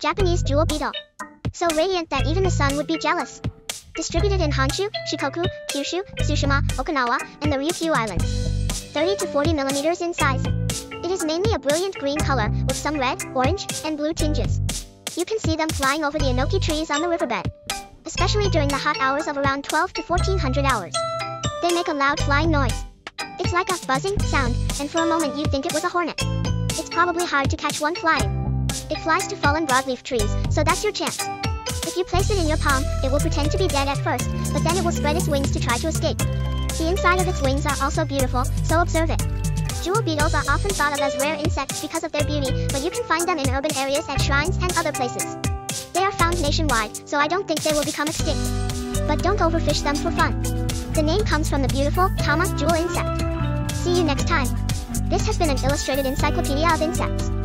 Japanese jewel beetle. So radiant that even the sun would be jealous. Distributed in Honshu, Shikoku, Kyushu, Tsushima, Okinawa, and the Ryukyu Islands. 30 to 40 millimeters in size. It is mainly a brilliant green color, with some red, orange, and blue tinges. You can see them flying over the Enoki trees on the riverbed, especially during the hot hours of around 12 to 1400 hours. They make a loud flying noise. It's like a buzzing sound, and for a moment you'd think it was a hornet. It's probably hard to catch one flying. It flies to fallen broadleaf trees, so that's your chance. If you place it in your palm, it will pretend to be dead at first, but then it will spread its wings to try to escape. The inside of its wings are also beautiful, so observe it. Jewel beetles are often thought of as rare insects because of their beauty, but you can find them in urban areas at shrines and other places. They are found nationwide, so I don't think they will become extinct. But don't overfish them for fun. The name comes from the beautiful tama jewel insect. See you next time. This has been an illustrated encyclopedia of insects.